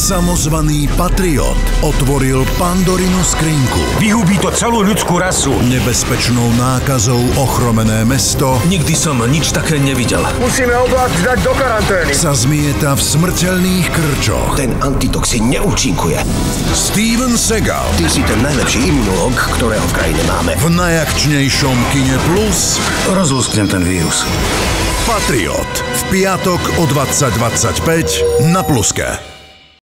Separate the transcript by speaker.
Speaker 1: Samozvaný patriot otvoril Pandorinu skrinku.
Speaker 2: Vyhubí to celú ľudskú rasu.
Speaker 1: Nebezpečnou nákazou ochromené mesto
Speaker 3: Nikdy som nič také nevidel.
Speaker 2: Musíme oblasť dať do karantény.
Speaker 1: sa zmieta v smrteľných krčoch.
Speaker 4: Ten antitoxín neúčinkuje.
Speaker 1: Steven Seagal
Speaker 4: Ty si ten najlepší imunológ, ktorého v krajine máme.
Speaker 1: v najakčnejšom Kine Plus
Speaker 4: Rozlusknem ten vírus.
Speaker 1: Patriot v piatok o 20:25 na Pluske.